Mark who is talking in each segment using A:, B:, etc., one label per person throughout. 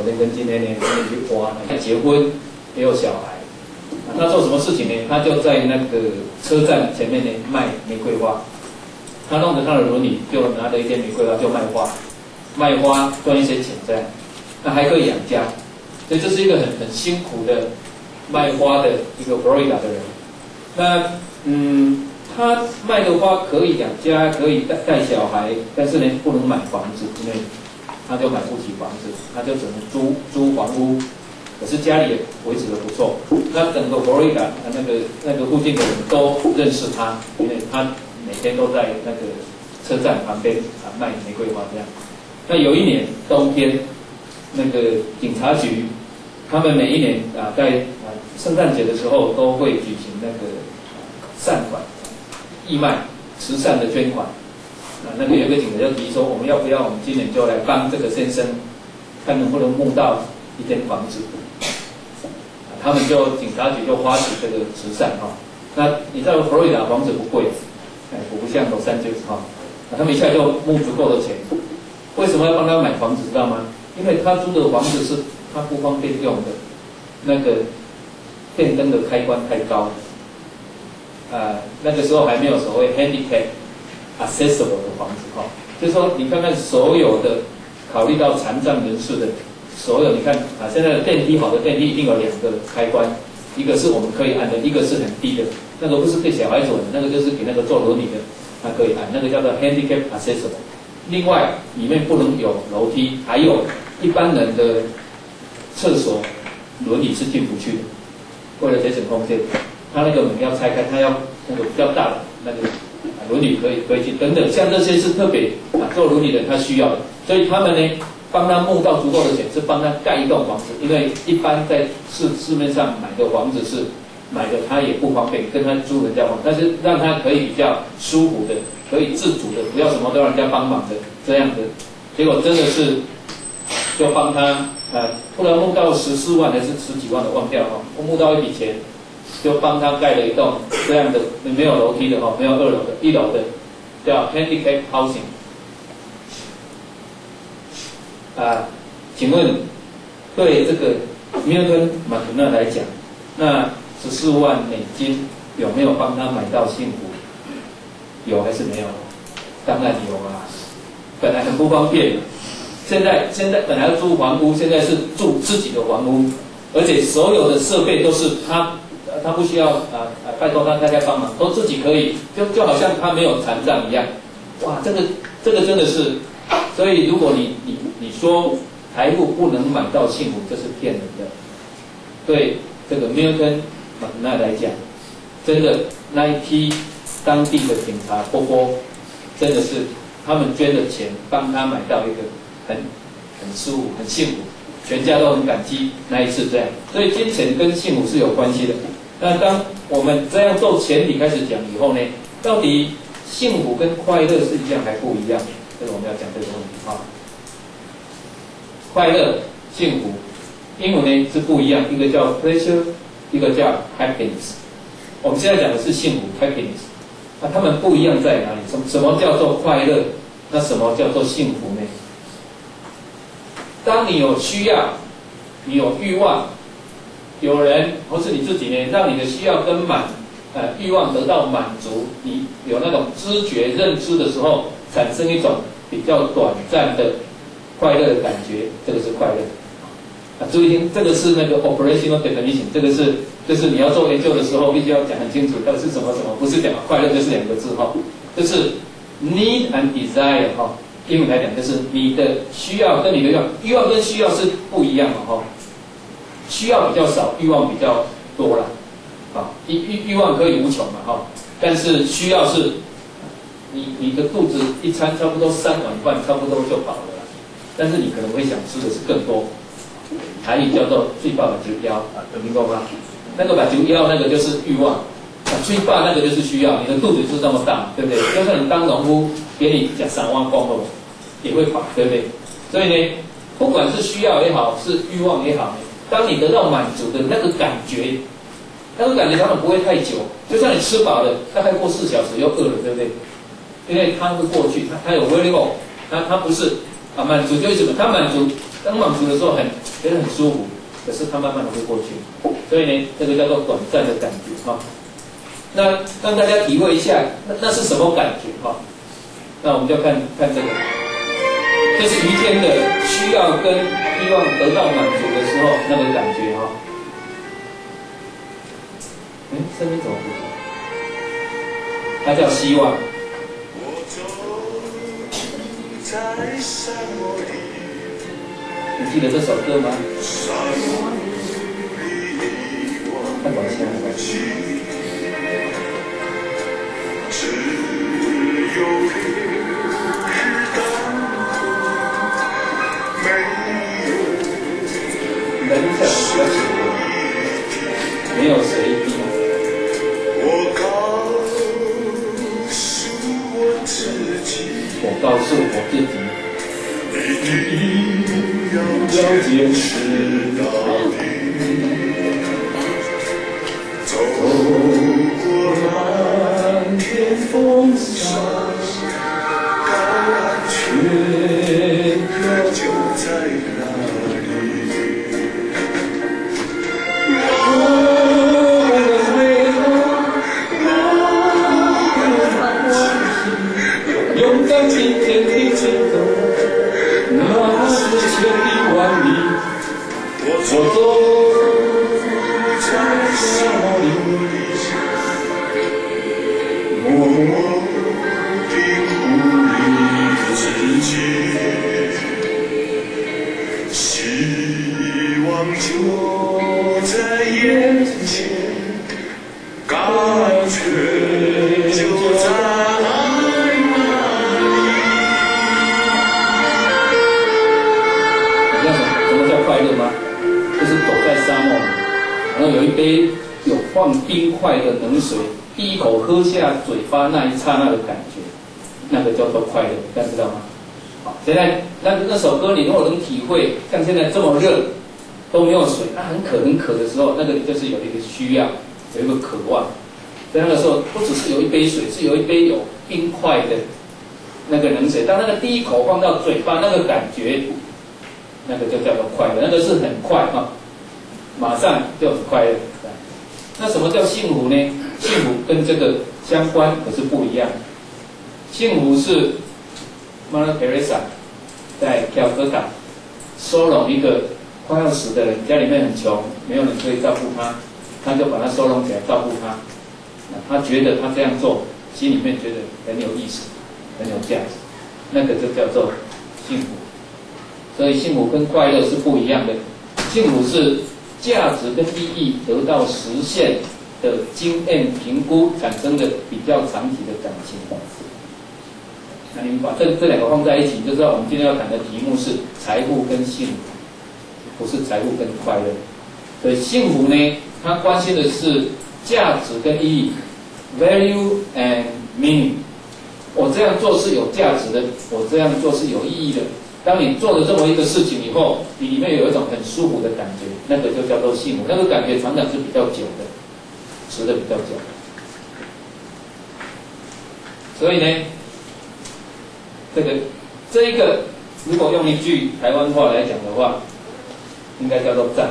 A: 昨天跟今天呢，去挖，他结婚也有小孩。他做什么事情呢？他就在那个车站前面呢卖玫瑰花。他弄着他的轮椅，就拿着一些玫瑰花就卖花，卖花赚一些钱这样，那还可以养家。所以这是一个很辛苦的卖花的一个佛罗里达的人。那他卖的花可以养家，可以带小孩，但是呢不能买房子，因为他就买不起房子，他就只能租房屋。可是家里也维持得不错。那整个佛罗里达那个附近的人都认识他，因为他每天都在那个车站旁边卖玫瑰花这样。那有一年冬天，那个警察局他们每一年在圣诞节的时候都会举行那个善款义卖慈善的捐款。那个有个警察就提议说，我们要不要我们今年就来帮这个先生，看能不能募到一间房子。他们就警察局就发起这个慈善哈。那你知道佛罗里达房子不贵，不像洛杉矶哈。他们一下就募足够的钱。为什么要帮他买房子？知道吗？因为他租的房子是他不方便用的，那个电灯的开关太高。那个时候还没有所谓 handicap accessible 的房子哈。就是说，你看看所有的考虑到残障人士的。所有你看现在的电梯，好的电梯一定有2个开关，一个是我们可以按的，一个是很低的，那个不是给小孩子的，那个就是给那个坐轮椅的，他可以按，那个叫做 handicap accessible。另外里面不能有楼梯，还有一般人的厕所轮椅是进不去的，为了节省空间，他那个门要拆开，他要那个比较大的那个轮椅可以进等等，像这些是特别坐轮椅的人他需要的，所以他们呢。帮他募到足够的钱，是帮他盖一栋房子，因为一般在市面上买的房子是买的他也不方便，跟他租人家房，但是让他可以比较舒服的，可以自主的，不要什么都让人家帮忙的这样的。结果真的是就帮他突然募到14万还是10几万的忘掉了，我募到一笔钱，就帮他盖了一栋这样的没有楼梯的没有2楼的，1楼的叫 handicap housing。请问对这个米尔顿·马可纳来讲，那14万美金有没有帮他买到幸福？有还是没有？当然有啊，本来很不方便，现在本来要租房屋，现在是住自己的房屋，而且所有的设备都是他不需要拜托大家帮忙，都自己可以，就好像他没有残障一样。哇，这个真的是。所以，如果你说财富不能买到幸福，这是骗人的。对这个米尔顿·马可纳来讲，真的那一批当地的警察波波，真的是他们捐的钱帮他买到一个很舒服、很幸福，全家都很感激那一次这样。所以金钱跟幸福是有关系的。那当我们这样做前提开始讲以后呢，到底幸福跟快乐是一样还不一样？这个我们要讲这个问题啊。快乐、幸福，英文呢是不一样，一个叫 pleasure， 一个叫 happiness。我们现在讲的是幸福 happiness， 那它们不一样在哪里？什么叫做快乐？那什么叫做幸福呢？当你有需要，你有欲望，有人或是你自己呢，让你的需要跟欲望得到满足，你有那种知觉认知的时候，产生一种比较短暂的快乐的感觉，这个是快乐。注意听，这个是那个 operational definition， 这个是就是你要做研究的时候必须要讲很清楚，到底是什么什么，不是讲快乐就是2个字哈，就是 need and desire 哈。英文来讲就是你的需要跟你的欲望跟需要是不一样的哈，需要比较少，欲望比较多啦。欲望可以无穷嘛哈，但是需要是你的肚子一餐差不多3碗饭差不多就饱了啦，但是你可能会想吃的是更多。台语叫做最饱的酒腰有听过吗？那个把酒腰那个就是欲望，最饱那个就是需要。你的肚子就是这么大，对不对？就算你当农夫，给你讲3万公后，也会饱，对不对？所以呢，不管是需要也好，是欲望也好，当你得到满足的那个感觉。那个感觉常常不会太久，就算你吃饱了，大概过4小时又饿了，对不对？因为它会过去，它有 very low， 它不是满足就是什么？它满足刚满足的时候觉得很舒服，可是它慢慢的会过去，所以呢，这个叫做短暂的感觉哈。那让大家体会一下，那是什么感觉哈？那我们就看这个，这是于天的需要跟希望得到满足的时候那个感觉哈。声音怎么不好？它叫希望。你记得这首歌吗？太抱歉了。人生要幸福，没有谁比。我告诉我自己，一定要坚持到底，走过漫天风沙，高安全就在那里。勇敢今天的前走，哪怕是千里万里，我走在沙漠里，默默地鼓励自己，希望就在眼前，感觉就在。快乐吗？就是走在沙漠里，然后有一杯有放冰块的冷水，第一口喝下嘴巴那一刹那的感觉，那个叫做快乐，大家知道吗？好，现在那首歌你如果能体会，像现在这么热，都没有水，那很渴的时候，那个就是有一个需要，有一个渴望。在那个时候，不只是有一杯水，是有一杯有冰块的那个冷水，当那个第一口放到嘴巴，那个感觉。那个就叫做快乐，那个是很快哈，马上就很快乐。那什么叫幸福呢？幸福跟这个相关，可是不一样。幸福是 Mother Teresa 在cal哥塔收容一个快要死的人，家里面很穷，没有人可以照顾他，他就把他收容起来照顾他。他觉得他这样做，心里面觉得很有意思，很有价值，那个就叫做幸福。所以幸福跟快乐是不一样的，幸福是价值跟意义得到实现的经验评估产生的比较长期的感情。那你们把这两个放在一起，就知道我们今天要谈的题目是财富跟幸福，不是财富跟快乐。所以幸福呢，它关心的是价值跟意义 ，value and meaning。我这样做是有价值的，我这样做是有意义的。当你做了这么一个事情以后，你里面有一种很舒服的感觉，那个就叫做幸福。那个感觉常常是比较久的，持的比较久。所以呢，这一个，如果用一句台湾话来讲的话，应该叫做赞。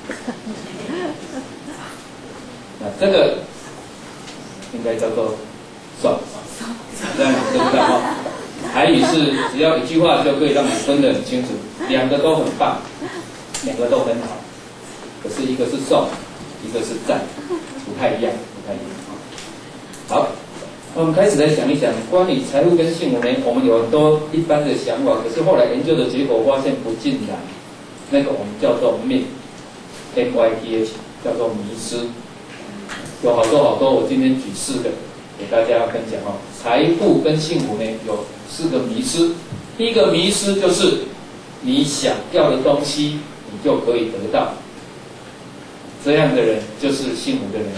A: 这个应该叫做爽，这样知不知道？台语是只要一句话就可以让你分得很清楚，两个都很棒，两个都很好，可是一个是颂，一个是赞，不太一样。好，那我们开始来想一想，关于财富跟幸福呢，我们有很多一般的想法，可是后来研究的结果发现不尽然，那个我们叫做myth，叫做迷失，有好多，我今天举4个给大家分享哦。财富跟幸福呢有4个迷失。第一个迷失就是你想要的东西，你就可以得到，这样的人就是幸福的人。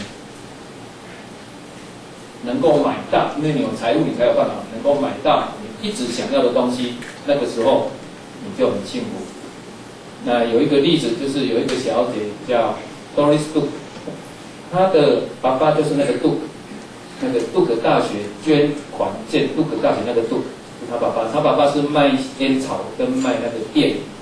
A: 能够买到，因为你有财富，你才有办法能够买到你一直想要的东西，那个时候你就很幸福。那有一个例子，就是有一个小姐叫 Doris Duke， 她的爸爸就是那个 Duke， 那个杜克大学捐款建杜克大学那个杜克是他爸爸，他爸爸是卖烟草跟卖那个电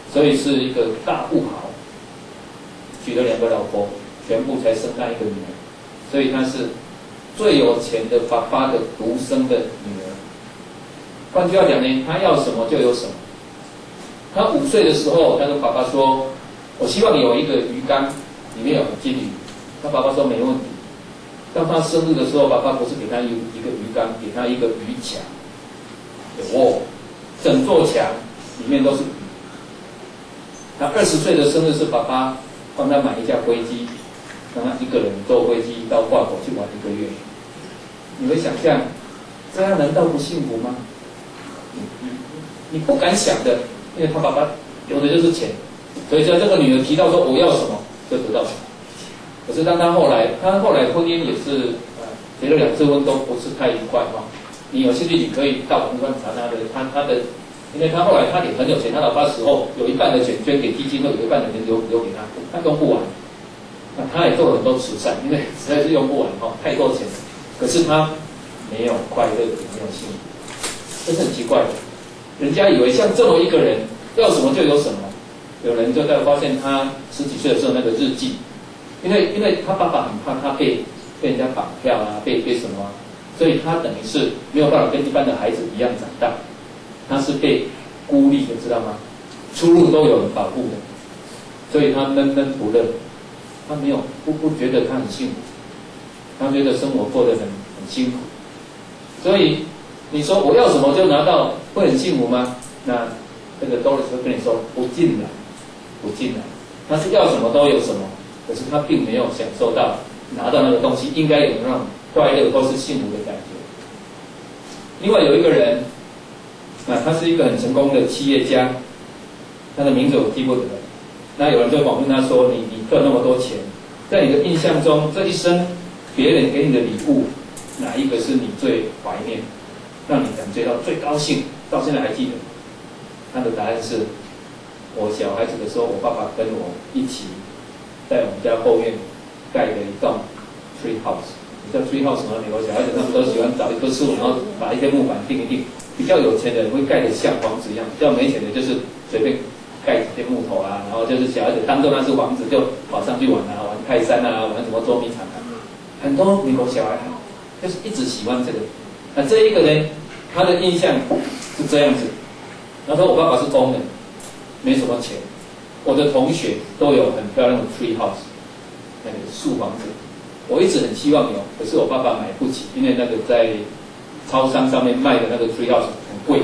A: 所以是一个大富豪，娶了2个老婆，全部才生下一个女儿，所以他是最有钱的爸爸的独生的女儿。换句话讲呢，他要什么就有什么。他5岁的时候，他跟爸爸说：“我希望有一个鱼缸，里面有金鱼。”他爸爸说：“没问题。”当他生日的时候，爸爸不是给他一个鱼缸，给他一个鱼墙。哦，整座墙里面都是鱼。他20岁的生日是爸爸帮他买一架飞机，让他一个人坐飞机到法国去玩1个月。你会想象，这样难道不幸福吗？你不敢想的，因为他爸爸有的就是钱，所以在这个女儿提到说我要什么就得到什么。可是当他后来婚姻也是结了2次婚都不是太愉快哈。你有兴趣你可以到网上查他的，因为他后来他也很有钱，他老爸死后有一半的钱捐给基金会，有一半的钱留给他，他用不完。那他也做了很多慈善，因为实在是用不完哈，太多钱。可是他没有快乐，也没有幸福，这是很奇怪的。人家以为像这么一个人要什么就有什么，有人就在发现他10几岁的时候那个日记，因为他爸爸很怕他被人家绑票啊，被什么啊，所以他等于是没有办法跟一般的孩子一样长大，他是被孤立的，知道吗？出路都有人保护的，所以他闷闷不乐，他没有不觉得他很幸福，他觉得生活过得很辛苦，所以你说我要什么就拿到，会很幸福吗？那这个 Doris 会跟你说不尽然，不尽然，他是要什么都有什么，可是他并没有享受到拿到那个东西应该有那种快乐或是幸福的感觉。另外有一个人，他是一个很成功的企业家，他的名字我记不得了。那有人就访问他说：“你赚那么多钱，在你的印象中，这一生别人给你的礼物，哪一个是你最怀念，让你感觉到最高兴，到现在还记得？”他的答案是：我小孩子的时候，我爸爸跟我一起在我们家后院盖了一栋 tree house。你知道 tree house 吗？美国小孩子他们都喜欢找一棵树，然后把一些木板钉一钉。比较有钱的人会盖得像房子一样，比较没钱的就是随便盖几片木头啊，然后就是小孩子当做那是房子就跑上去玩啊，玩泰山啊，玩什么捉迷藏啊。很多美国小孩就是一直喜欢这个。那这一个人，他的印象是这样子。他说：“我爸爸是工人，没什么钱。我的同学都有很漂亮的 tree house， 那个树房子，我一直很希望有，可是我爸爸买不起，因为那个在超商上面卖的那个 tree house 很贵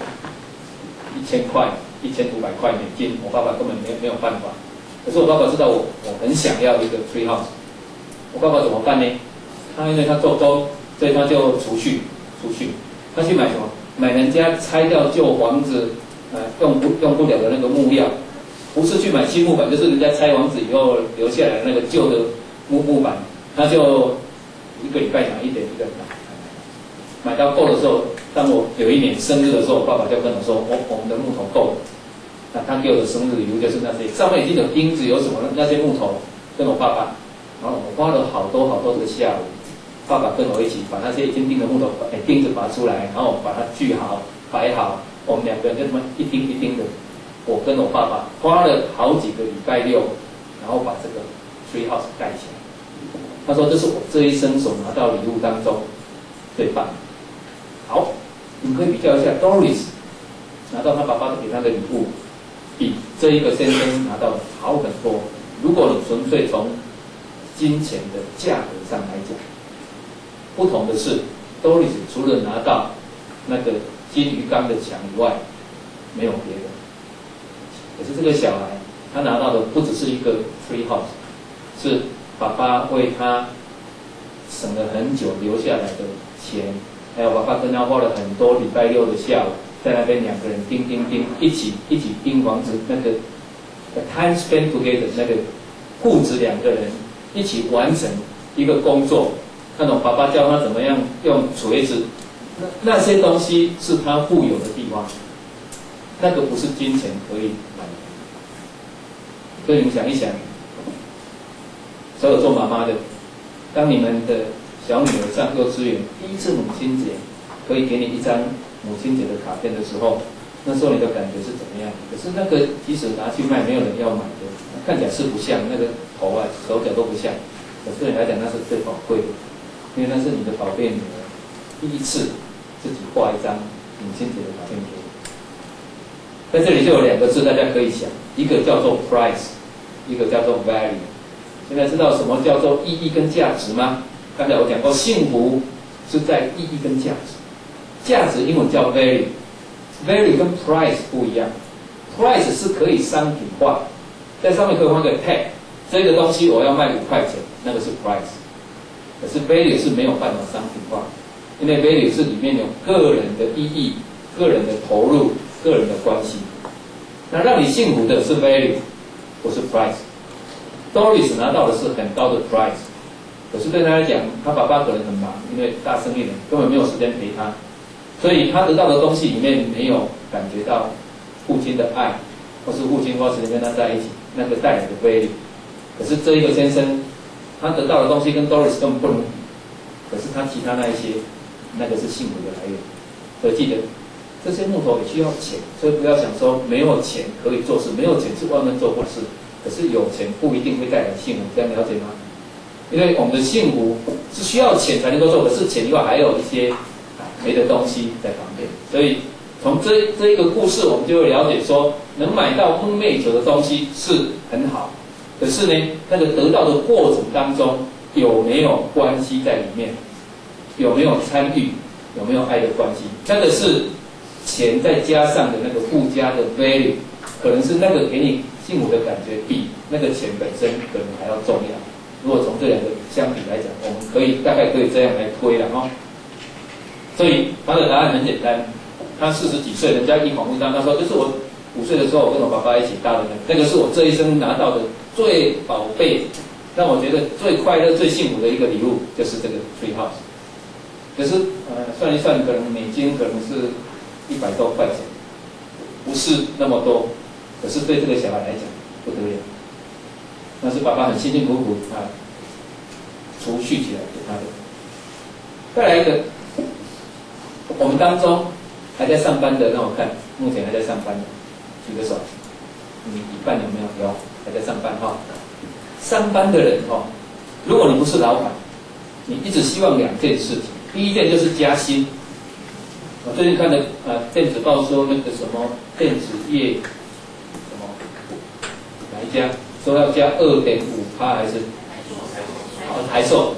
A: ，1000块、1500块美金，我爸爸根本没有办法。可是我爸爸知道我很想要一个 tree house， 我爸爸怎么办呢？他因为他做工，所以他就储蓄，他去买什么？买人家拆掉旧房子，用不了的那个木料，不是去买新木板，就是人家拆房子以后留下来那个旧的木板，他就1个礼拜拿一点一个买到够的时候，当我有一年生日的时候，我爸爸就跟我说：“我们的木头够了。”那他给我的生日礼物就是那些上面已经有钉子，有什么那些木头，跟我爸爸，然后我花了好多个下午，爸爸跟我一起把那些已经钉的木头钉子拔出来，然后把它锯好摆好，我们2个人就这么一钉一钉的，我跟我爸爸花了好几个礼拜六，然后把这个 tree house 盖起来。他说：“这是我这一生所拿到礼物当中最棒的。”好，你们可以比较一下 ，Doris 拿到他爸爸给他的礼物，比这一个先生拿到的好很多。如果你纯粹从金钱的价格上来讲，不同的是 ，Doris 除了拿到那个金鱼缸的墙以外，没有别的。可是这个小孩，他拿到的不只是一个 tree house， 是爸爸为他省了很久留下来的钱。还有爸爸跟他花了很多礼拜六的下午，在那边2个人钉，一起钉房子，那个 time spent together， 那个父子2个人一起完成一个工作，那种爸爸教他怎么样用锤子，那些东西是他富有的地方，那个不是金钱可以买的。所以你们想一想，所有做妈妈的，当你们的小女儿上幼稚园，第一次母亲节可以给你一张母亲节的卡片的时候， 那时候你的感觉是怎么样？可是那个即使拿去卖，没有人要买的，看起来是不像，那个头啊、手脚都不像。可是对你来讲，那是最宝贵的，因为那是你的宝贝女儿第一次自己画一张母亲节的卡片给你。在这里就有2个字，大家可以想，一个叫做 price， 一个叫做 value。现在知道什么叫做意义跟价值吗？刚才我讲过，幸福是在意义跟价值。价值英文叫 value，value 跟 price 不一样。price 是可以商品化，在上面可以放个 tag， 这个东西我要卖5块钱，那个是 price。可是 value 是没有办法商品化，因为 value 是里面有个人的意义、个人的投入、个人的关系。那让你幸福的是 value， 不是 price。Doris 拿到的是很高的 price， 可是对他来讲，他爸爸可能很忙，因为大生意人根本没有时间陪他，所以他得到的东西里面没有感觉到父亲的爱，或是父亲花时间跟他在一起那个带来的 value。可是这一个先生，他得到的东西跟 Doris 根本不能比，可是他其他那一些，那个是幸福的来源。所以记得，这些木头也需要钱，所以不要想说没有钱可以做事，没有钱是万万做不了事。可是有钱不一定会带来幸福，这样了解吗？因为我们的幸福是需要钱才能够做，可是钱以外还有一些没的东西在旁边。所以从这一个故事，我们就会了解说，能买到梦寐以求的东西是很好，可是呢，那个得到的过程当中有没有关系在里面？有没有参与？有没有爱的关系？那个是钱再加上的那个附加的 value， 可能是那个给你幸福的感觉比那个钱本身可能还要重要。如果从这2个相比来讲，我们大概可以这样来推了哈。所以他的答案很简单，他40几岁，人家一访问他，他说就是我5岁的时候，我跟我爸爸一起搭的那个是我这一生拿到的最宝贝，让我觉得最快乐、最幸福的一个礼物，就是这个 tree house。可是算一算，可能美金可能是100多块钱，不是那么多。可是对这个小孩来讲不得了，那是爸爸很辛辛苦苦储蓄起来给他的。再来一个，我们当中还在上班的，让我看，目前还在上班的，举个手。一半有没有？有，还在上班哈。上班的人哈，如果你不是老板，你一直希望2件事情。第一件就是加薪。我最近看的电子报说那个什么电子业什么哪一家说要加2.5%还是台塑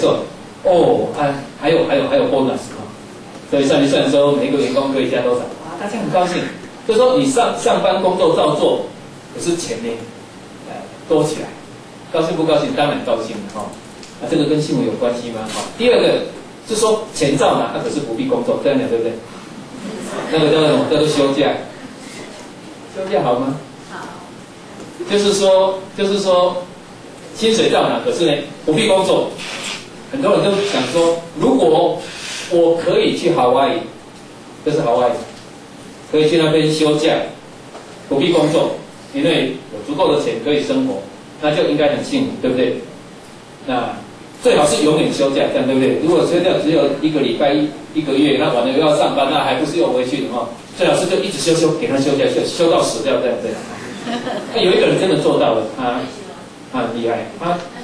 A: 还有 bonus 所以算一算说每个员工可以加多少大家很高兴。就说你上班工作照做，可是钱呢多起来，高兴不高兴？当然高兴哈。这个跟幸福有关系吗？第二个是说钱照拿，可是不必工作，这样讲对不对？那个叫什么？叫做休假。休假好吗？好。就是说，薪水照拿，可是呢不必工作。很多人都想说，如果我可以去夏威夷，这是夏威夷，可以去那边休假，不必工作，因为有足够的钱可以生活，那就应该很幸福，对不对？那最好是永远休假，这样对不对？如果休假只有1个礼拜、1个月，那完了又要上班，那还不是又回去的哈？最好是就一直休，给他休假，休到死掉，这样。那有一个人真的做到了，他很厉害，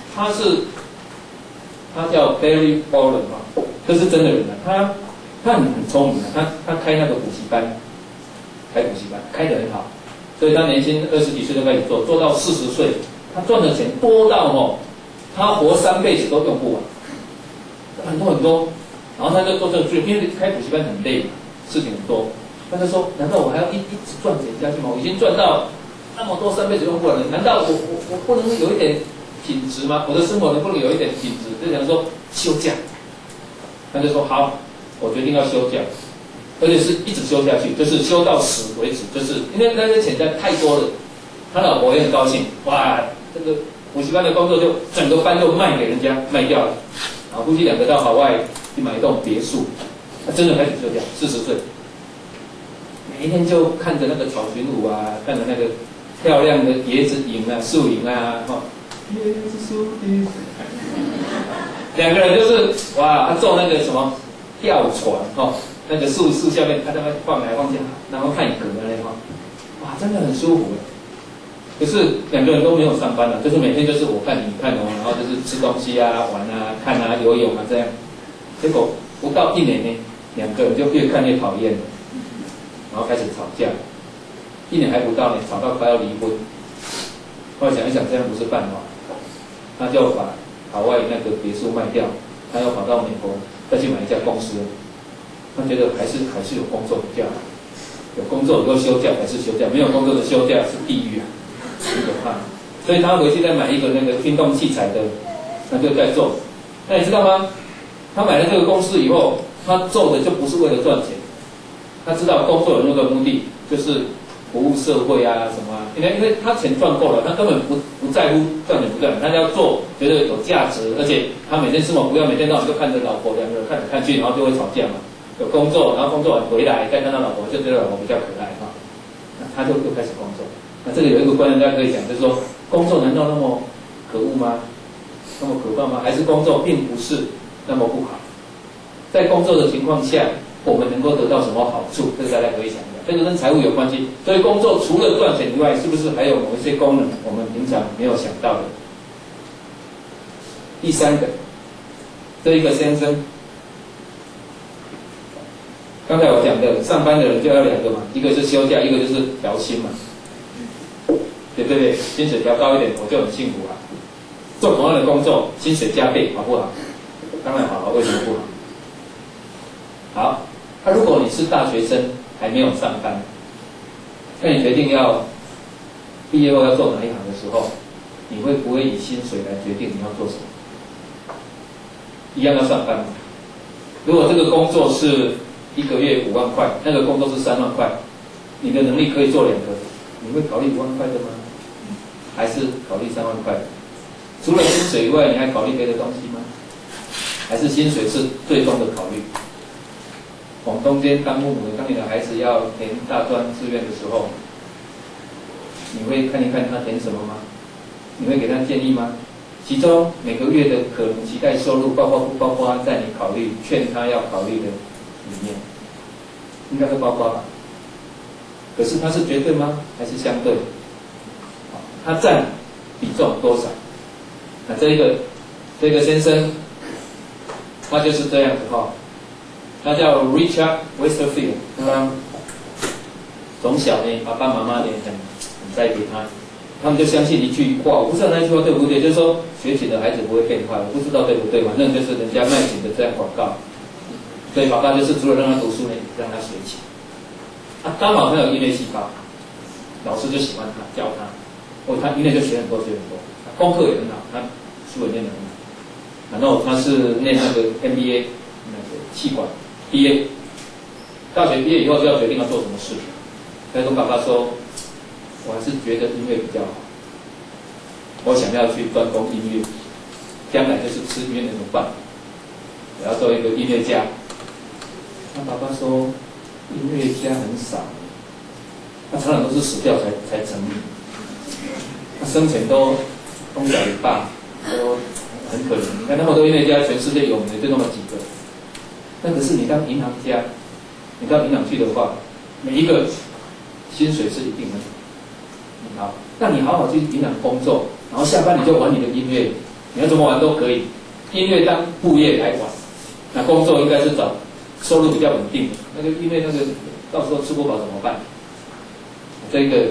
A: 他叫 Barry Bourne 嘛，这是真的人啊，他很聪明啊，他开那个补习班，开得很好，所以他年轻20几岁就开始做到40岁，他赚的钱多到他活3辈子都用不完，很多，然后他就做这个，因为开补习班很累，事情很多，他就说，难道我还要一直赚钱下去吗？我已经赚到那么多3辈子用不完了，难道我不能有一点品质吗？我的生活能不能有一点品质？就想说休假，他就说好，我决定要休假，而且是一直休下去，就是休到死为止，就是因为那些钱太多了，他老婆也很高兴，哇，这个补习班的工作就整个班就卖给人家卖掉了，然后夫妻2个到海外去买一栋别墅，他真的开始休假，40岁，每一天就看着那个草裙舞啊，看着那个漂亮的椰子影啊、树影啊，椰子树的，2个人就是哇，他坐那个什么吊船那个树下面，他在那晃来晃去，然后看你嗝的那晃，哇，真的很舒服。可是两个人都没有上班了，就是每天就是我看你看哦，然后就是吃东西啊、玩啊、看啊、游泳啊这样。结果不到1年呢，两个人就越看越讨厌了，然后开始吵架。1年还不到呢，吵到快要离婚。后来想一想，这样不是办法，他就把海外那个别墅卖掉，他要跑到美国再去买一家公司。他觉得还是有工作比较好，有工作以后休假还是休假，没有工作的休假是地狱啊，很可怕。所以他回去再买一个那个运动器材的，他就在做。那你知道吗？他买了这个公司以后，他做的就不是为了赚钱，他知道工作有那个目的，就是服务社会啊什么啊。因为他钱赚够了，他根本不在乎赚钱不赚钱，他要做觉得有价值，而且他每天生活不要每天到晚就看着老婆两个人看来看去，然后就会吵架嘛。有工作，然后工作完回来再看到老婆，就觉得老婆比较可爱哈，那他就又开始工作。那这里有一个观念大家可以讲，就是说工作难道那么可恶吗？那么可怕吗？还是工作并不是那么不好？在工作的情况下，我们能够得到什么好处？这个大家可以想一下，这个跟财务有关系。所以工作除了赚钱以外，是不是还有某一些功能我们平常没有想到的？第三个，这一个先生。刚才我讲的，上班的人就要2个嘛，一个是休假，一个就是调薪嘛，对不对？薪水调高一点，我就很幸福啊。做同样的工作，薪水加倍，好不好？当然好，为什么不好？好，那如果你是大学生还没有上班，那你决定要毕业后要做哪一行的时候，你会不会以薪水来决定你要做什么？一样要上班嘛。如果这个工作是1个月5万块，那个工作是3万块，你的能力可以做2个，你会考虑5万块的吗？还是考虑3万块？除了薪水以外，你还考虑别的东西吗？还是薪水是最终的考虑？我们中间当父母的，当你的孩子要填大专志愿的时候，你会看一看他填什么吗？你会给他建议吗？其中每个月的可能期待收入包括不包括在你考虑劝他要考虑的里面，应该会包括吧？可是它是绝对吗？还是相对？它占比重多少？那这个先生，他就是这样子哈，他叫 Richard Westerfield， 他从小呢，爸爸妈妈呢很栽培他，他们就相信一句话，我不知道那句话对不对，就是说学琴的孩子不会变坏，我不知道对不对，反正就是人家卖琴的这样广告。所以爸爸就是除了让他读书呢，让他学琴。刚好他有音乐细胞，老师就喜欢他，教他，他音乐就学很多，功课也很好，他书也念得很好。然后他是念那个 MBA 那个气管毕业，大学毕业以后就要决定要做什么事。他跟爸爸说，我还是觉得音乐比较好，我想要去专攻音乐，将来就是吃音乐那种饭，我要做一个音乐家。他爸爸说，音乐家很少，他常常都是死掉才成名，他生前都东家里爸都很可怜。你看那么多音乐家，全世界有名的就那么几个。那可是你当银行家，你到银行去的话，每一个薪水是一定的。好，那你好好去银行工作，然后下班你就玩你的音乐，你要怎么玩都可以。音乐当副业来玩，那工作应该是找收入比较稳定的。那个因为那个到时候吃不饱怎么办？这个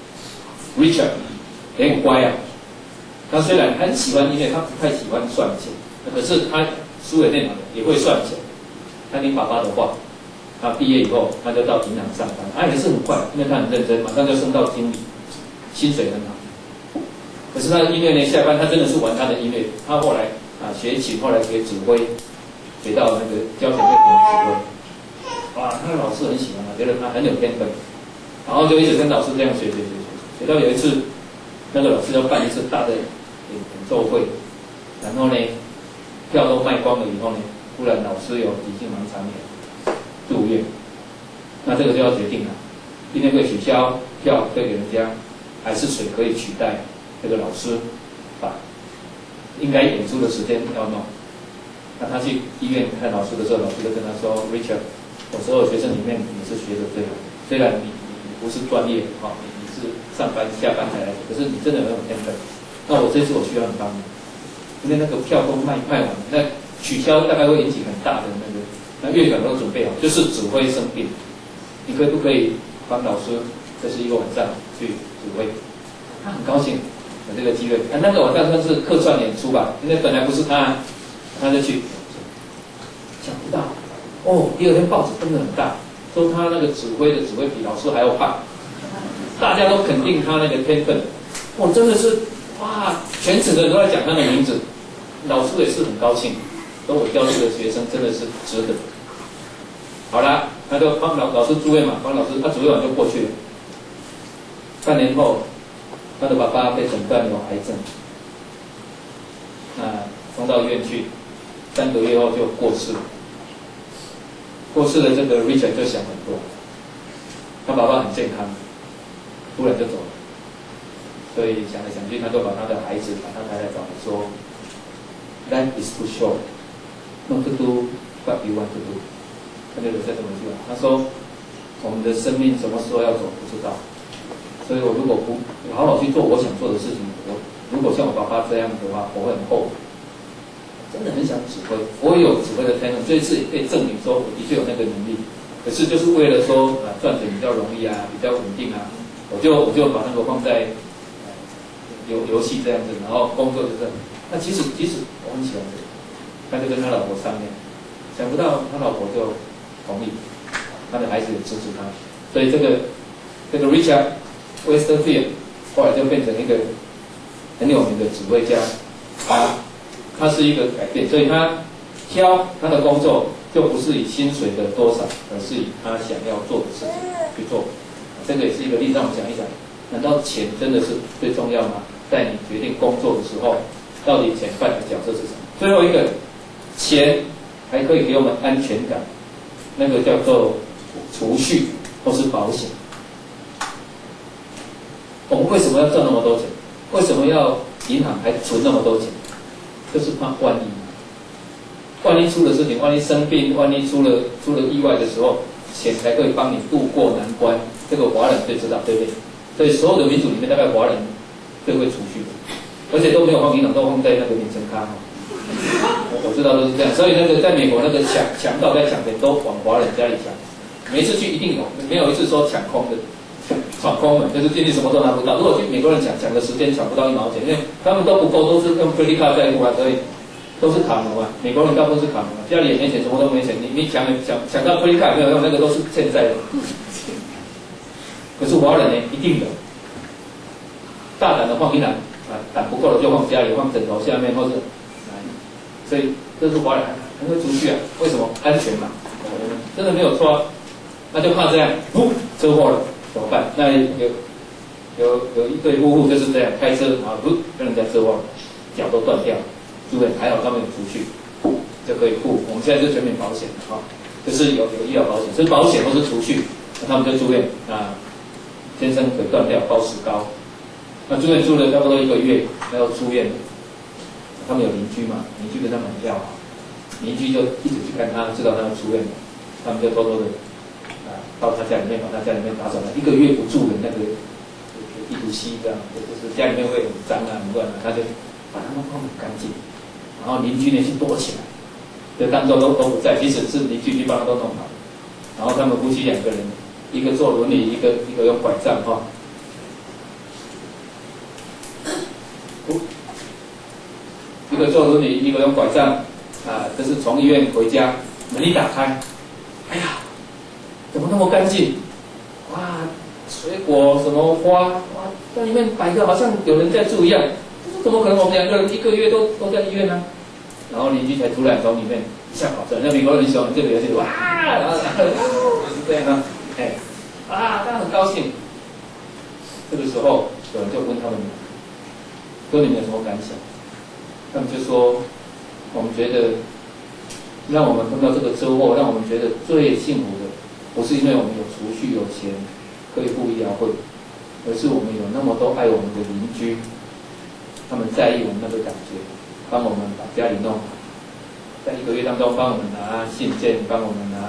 A: Richard 也很乖啊，他虽然很喜欢音乐，他不太喜欢算钱，可是他书也念好了，也会算钱。他听爸爸的话，他毕业以后他就到银行上班，也是很快，因为他很认真，马上就升到经理，薪水很好。可是他的音乐呢，下班他真的是玩他的音乐。他后来学琴，后来学指挥，学到那个交响乐指挥。哇，那个老师很喜欢他，觉得他很有天分，然后就一直跟老师这样学到有一次，那个老师要办一次大的演奏会，然后呢，票都卖光了以后呢，忽然老师有急性盲肠炎住院，那这个就要决定了，今天会取消票退给人家，还是谁可以取代这个老师，把应该演出的时间要弄。那他去医院看老师的时候，老师就跟他说 ：“Richard， 我所有学生里面你是学的最好，虽然你不是专业哈，你是上班下班才来，可是你真的很有天分。那我这次我需要你帮忙，因为那个票都卖完，那取消大概会引起很大的那乐团都准备好，就是指挥生病，你可不可以帮老师？这是一个晚上去指挥，他很高兴有这个机会。那个晚上算是客串演出吧，因为本来不是他，他就去，想不到哦，第二天报纸登得很大，说他那个指挥比老师还要棒，大家都肯定他那个天分，哇，真的是哇，全场的人都在讲他的名字，老师也是很高兴，说我教这个学生真的是值得。好啦，他就帮老师住院嘛，帮老师他住院完就过去了。半年后，他的爸爸被诊断有癌症，那送到医院去，3个月后就过世了。过世的这个 Richard 就想很多，他爸爸很健康，突然就走了，所以想来想去，他就把他的孩子，把他太太找来说 ，Life is too short, not to do what you want to do。他就留下这么一句话，他说：“我们的生命什么时候要走不知道。”所以我如果不好好去做我想做的事情，我如果像我爸爸这样的话，我会很后悔。真的很想指挥，我也有指挥的天分，这一次也可以证明说我的确有那个能力。可是就是为了说赚钱比较容易啊，比较稳定啊，我就把那个放在游戏这样子，然后工作就是。那其实我很喜欢这个，他就跟他老婆商量，想不到他老婆就同意，他的孩子也支持他，所以这个 Richard。Westerfield 后来就变成一个很有名的指挥家，他是一个改变，所以他挑他的工作就不是以薪水的多少，而是以他想要做的事情去做。这个也是一个例子，让我们讲一讲，难道钱真的是最重要吗？在你决定工作的时候，到底钱扮演的角色是什么？最后一个，钱还可以给我们安全感，那个叫做储蓄或是保险。我们为什么要赚那么多钱？为什么要银行还存那么多钱？就是怕万一，万一出了事情，万一生病，万一出了意外的时候，钱才可以帮你渡过难关。这个华人最知道，对不对？所以所有的民主里面，大概华人最会储蓄的，而且都没有放银行，都放在那个免钱卡。我知道都是这样，所以那个在美国那个强盗在抢钱都往华人家里抢，每一次去一定有，没有一次说抢空的。闯空门就是进去什么都拿不到。如果去美国人抢的时间抢不到1毛钱，因为他们都不够，都是用 credit card 在付啊，所以都是卡奴啊。美国人大部分是卡奴啊，家里也没钱，什么都没钱，你抢到 credit card 没有用，那个都是欠债的。可是华人呢，一定有，大胆的放银行啊，胆不够了就放家里，放枕头下面或者所以这是华人很会储蓄啊。为什么？安全嘛，真的没有错啊。那就怕这样，车祸了。怎么办？那有一对夫妇就是这样开车，然后跟人家车祸，脚都断掉了，住院还好他们有储蓄，就可以付。我们现在是全民保险啊，就是有医疗保险，是保险或是储蓄，那他们就住院啊，先生腿断掉，包石膏，那住院住了差不多1个月，然后出院了。他们有邻居嘛，邻居跟他们很要好，邻居就一直去看他，知道他要出院了，他们就偷偷的。到他家里面，把他家里面打扫了1个月不住的那个一股稀这样，就是家里面会很脏啊、很乱啊，他就把它弄很干净。然后邻居呢去躲起来，就当作都不在，即使是邻居去帮他都弄好。然后他们夫妻2个人，一个坐轮椅，一个用拐杖哈。一个坐轮椅，一个用拐杖啊，这是从医院回家，门一打开，哎呀！怎么那么干净？哇，水果什么花，哇，在里面摆个好像有人在住一样。怎么可能？我们2个人1个月都在医院呢？然后邻居才突然从里面一下跑出来，那美国人喜欢这个游戏，哇，然后是这样啊，他很高兴。这个时候有人就问他们，说你们有什么感想？他们就说，我们觉得，让我们碰到这个车祸，让我们觉得最幸福的。不是因为我们有储蓄有钱可以付医疗费，而是我们有那么多爱我们的邻居，他们在意我们那个感觉，帮我们把家里弄好，在1个月当中帮我们拿信件，帮我们拿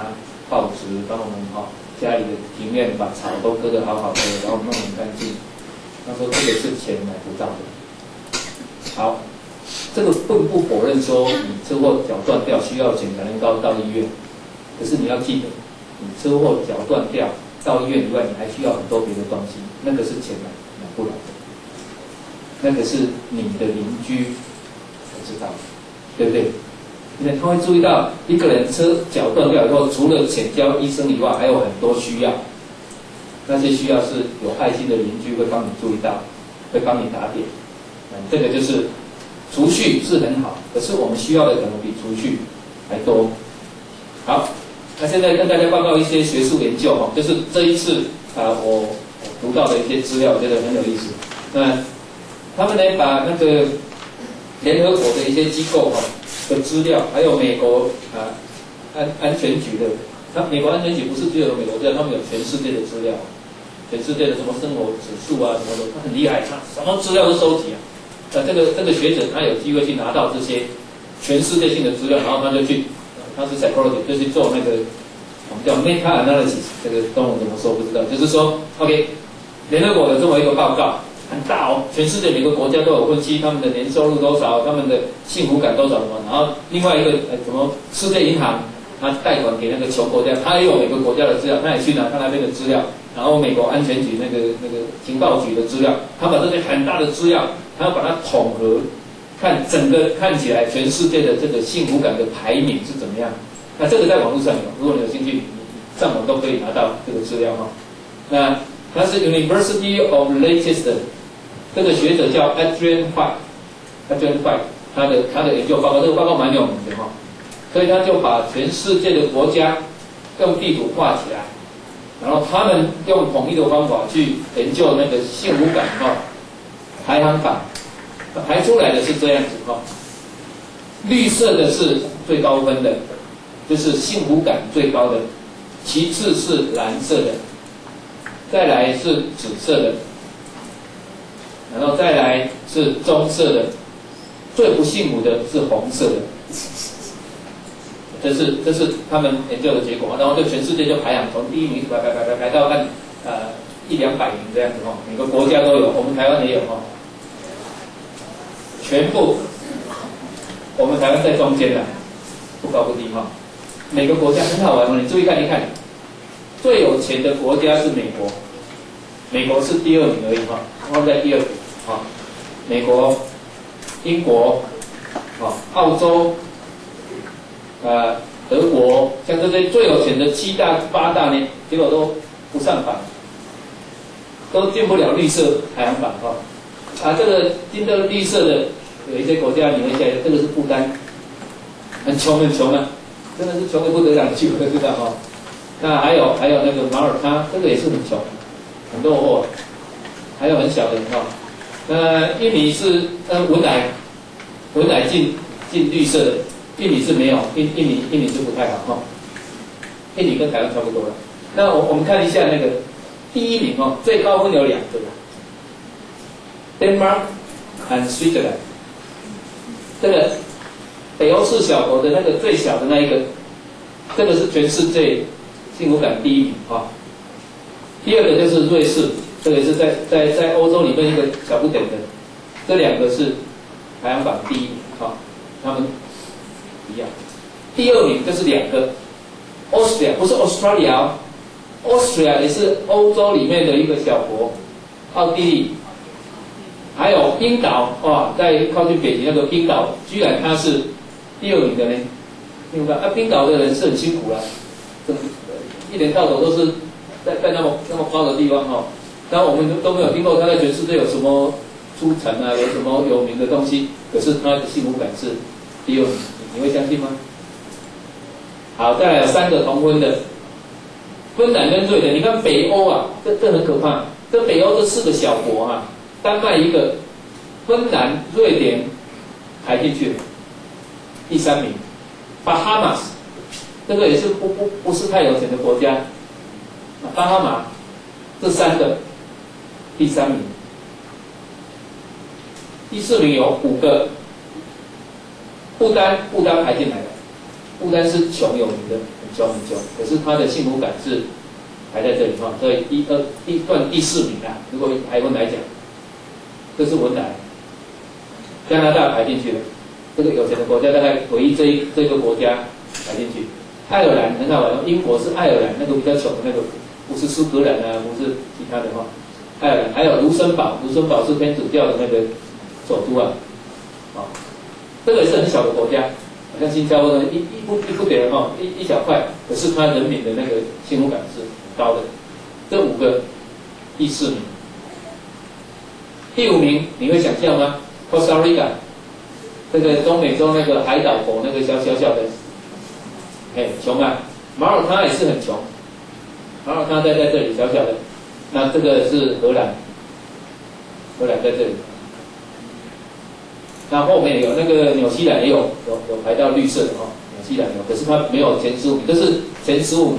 A: 报纸，帮我们家里的庭院把草都割得好好的，然后弄很干净。他说这个是钱买不到的。好，这个不否认说你车祸脚断掉需要钱才能到医院，可是你要记得，你车祸脚断掉到医院以外，你还需要很多别的东西，那个是钱买不来的，那个是你的邻居才知道，对不对？因为他会注意到一个人脚断掉以后，除了请教医生以外，还有很多需要。那些需要是有爱心的邻居会帮你注意到，会帮你打点。这个就是储蓄是很好，可是我们需要的可能比储蓄还多。好，那现在跟大家报告一些学术研究就是这一次我读到的一些资料，我觉得很有意思。那他们呢把那个联合国的一些机构的资料，还有美国安全局的，美国安全局不是只有美国资料，他们有全世界的资料，全世界的什么生活指数啊什么的，他很厉害，他什么资料都收集啊。那这个学者他有机会去拿到这些全世界性的资料，然后他就去，他是 psychologist， 就去做那个我们叫 meta analysis， 这个中文怎么说不知道，就是说 OK， 联合国的这么一个报告。很大全世界每个国家都有分析他们的年收入多少，他们的幸福感多少什么。然后另外一个什么世界银行，他贷款给那个穷国家，他也有每个国家的资料，他也去拿他那边的资料。然后美国安全局那个情报局的资料，他把这些很大的资料，他要把它统合，看整个看起来全世界的这个幸福感的排名是怎么样。那这个在网络上有，如果你有兴趣，你上网都可以拿到这个资料那它是 University of Leicester。这个学者叫 Adrian White， 他的研究报告，这个报告蛮有名的所以他就把全世界的国家用地图画起来，然后他们用统一的方法去研究那个幸福感排行榜，排出来的是这样子绿色的是最高分的，就是幸福感最高的，其次是蓝色的，再来是紫色的。然后再来是棕色的，最不幸福的是红色的，这是他们研究的结果。然后就全世界就排行，从第一名排到100-200名这样子每个国家都有，我们台湾也有全部我们台湾在中间不高不低每个国家很好玩你注意看一看，最有钱的国家是美国，美国是第2名而已放在第2名。美国、英国、澳洲、德国，像这些最有钱的7大、8大呢，结果都不上榜，都进不了绿色排行榜这个进到绿色的有一些国家，你会想这个是不丹，很穷真的是穷得不得了，你去过知道那还有那个马耳他，这个也是很穷，很落后，还有很小的印尼是文莱进绿色的，印尼是没有，印尼是不太好印尼跟台湾差不多了。那我们看一下那个第1名最高分有2个，Denmark and Switzerland。这个北欧式小国的那个最小的那一个，这个是全世界幸福感第1名第2个就是瑞士。这个是在欧洲里面一个小不点的，这2个是排行榜第1名他们一样。第2名就是2个 ，Austria 不是 Australia，Austria 也是欧洲里面的一个小国，奥地利，还有冰岛在靠近北极那个冰岛，居然它是第2名的呢。明白冰岛的人是很辛苦一年到头都是在那么高的地方然后我们都没有听过他在全世界有什么出产有什么有名的东西，可是他的幸福感是第2名，你会相信吗？好，再来有3个同分的，芬兰跟瑞典。你看北欧这很可怕，这北欧这4个小国丹麦1个，芬兰、瑞典排进去了，第3名。巴哈马斯，这个也是不是太有钱的国家，巴哈马这3个。第3名，第4名有5个，不丹排进来了， 不单是穷有名的，很穷很穷，可是他的幸福感是排在这里哈，所以断第4名啊。如果排文来讲，这是文莱，加拿大排进去了，这个有钱的国家大概唯一这个国家排进去。爱尔兰很好玩，英国是爱尔兰那个比较穷的那个，不是苏格兰啊，不是其他的哈。爱尔兰还有卢森堡，卢森堡是天主教的那个首都啊，这个也是很小的国家，好像新加坡的一不点哈，一小块，可是它人民的那个幸福感是很高的。这5个第4名，第5名你会想象吗 ？Costa Rica， 这个中美洲那个海岛国那个小的。穷啊！马耳他也是很穷，马耳他在这里小的，那这个是荷兰在这里，那后面有那个纽西兰也有排到绿色的哈，纽西兰有，可是它没有前15名，这是前15名。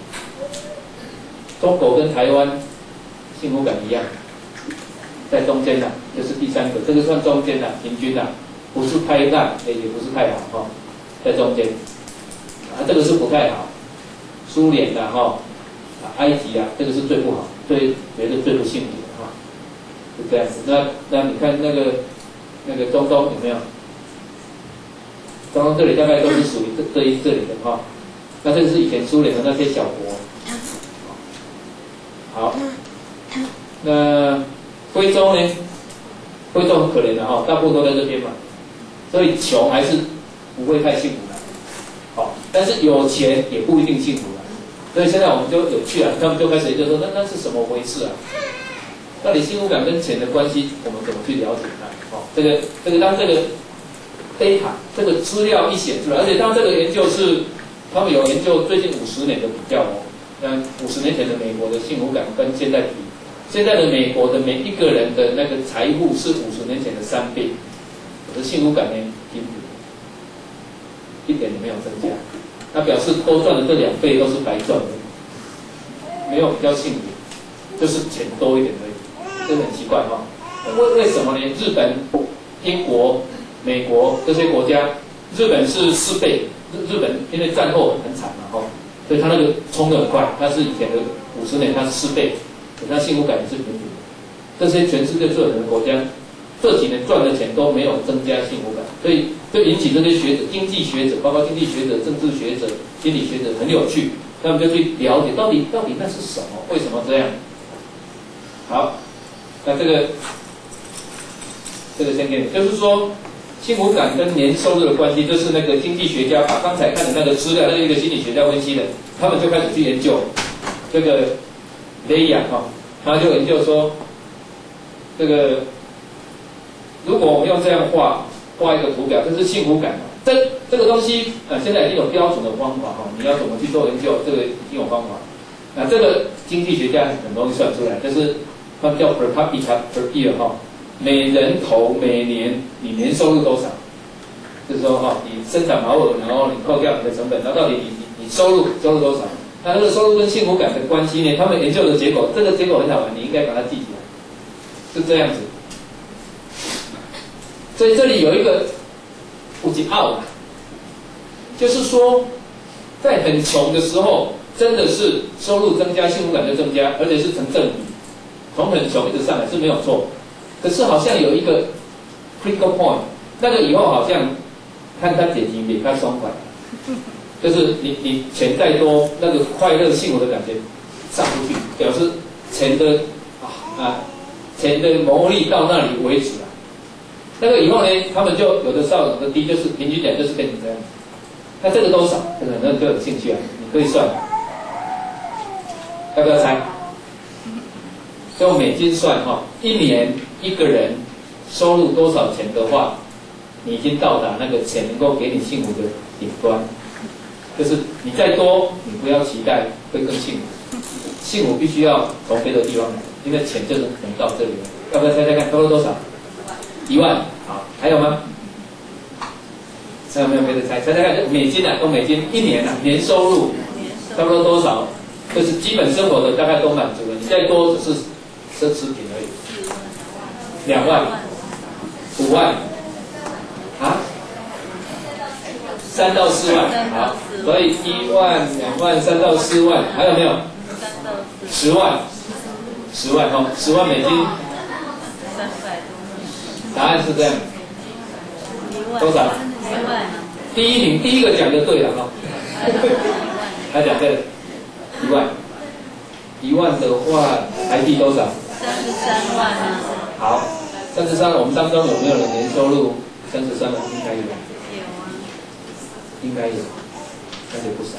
A: 中国跟台湾幸福感一样，在中间就是第3个，这个算中间平均不是太烂，也不是太好哈，在中间。这个是不太好，苏联埃及这个是最不好，觉得最不幸福的是这样子。那你看那个中东有没有？中东这里大概都是属于这里的那这个是以前苏联的那些小国。好，那非洲呢？非洲很可怜的大部分都在这边嘛，所以穷还是不会太幸福的。但是有钱也不一定幸福了，所以现在我们就有趣他们就开始就说那是什么回事啊？到底幸福感跟钱的关系，我们怎么去了解它？这个当这个 data 这个资料一显出来，而且当这个研究是他们有研究最近50年的比较50年前的美国的幸福感跟现在比，现在的美国的每一个人的那个财富是50年前的3倍，可是幸福感呢平平。一点也没有增加，那表示多赚的这2倍都是白赚的，没有比较幸福，就是钱多一点而已，这很奇怪为什么呢？日本、英国、美国这些国家，日本是4倍，日本因为战后很惨嘛所以它那个冲得很快，它是以前的50年它是4倍，可它幸福感也是平平的。这些全世界最有钱的国家，这几年赚的钱都没有增加幸福感，所以就引起这些学者、经济学者，包括经济学者、政治学者、心理学者很有趣，他们就去了解到底那是什么，为什么这样？好，那这个先给你，就是说幸福感跟年收入的关系，就是那个经济学家把刚才看的那个资料，那一个心理学家分析的，他们就开始去研究这个雷亚他就研究说这个。如果我们用这样画一个图表，这是幸福感这个东西现在已经有标准的方法你要怎么去做研究，这个已经有方法。那这个经济学家很容易算出来，就是他们叫 per capita per year 每人头每年你年收入多少？就是说你生产毛额，然后你扣掉你的成本，然后到底你收入多少？那这个收入跟幸福感的关系呢？他们研究的结果，这个结果很好玩，你应该把它记起来，是这样子。所以这里有一个不及奥，就是说，在很穷的时候，真的是收入增加，幸福感就增加，而且是成正比，从很穷一直上来是没有错。可是好像有一个 critical point， 那个以后好像看他减轻比他双反，就是你钱再多，那个快乐幸福的感觉上不去，表示钱的牟利到那里为止了。那个以后呢，他们就有的上有的低，就是平均点就是变成这样。那这个多少？可能就有兴趣你可以算，要不要猜？用美金算一年一个人收入多少钱的话，你已经到达那个钱能够给你幸福的顶端。就是你再多，你不要期待会更幸福，幸福必须要从别的地方来，因为钱就是能到这里了。要不要猜猜看，多少？1万，好，还有吗？还有没有别的猜？猜猜看，美金用美金一年年收入差不多多少？就是基本生活的大概都满足了，你再多只是奢侈品而已。2万、5万， 3到4万，好，所以1万、2万、3到4万，还有没有？10万，10万哦，10万美金。答案是这样，多少？第一个讲的对了哈，他讲对了，1万，1万的话，台币多少
B: ？33万啊。
A: 好，33，我们当中有没有人年收入33万？应该有。
B: 有啊。
A: 应该有，但是不少。